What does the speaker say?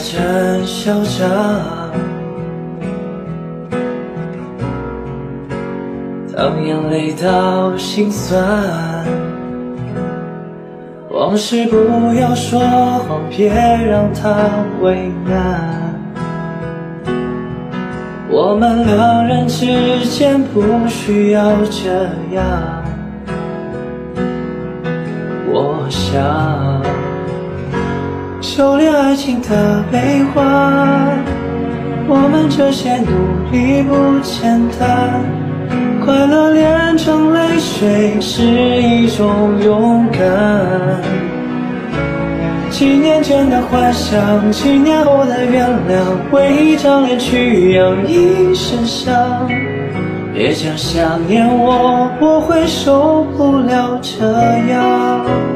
真嚣张。当眼泪到心酸，往事不要说谎，别让它为难。我们两人之间不需要这样。我想修炼爱情的悲欢，我们这些努力不简单。快乐炼成泪水是一种勇敢。几年前的幻想，几年后的原谅，为一张脸去养一身伤。别讲想念我，我会受不了这样。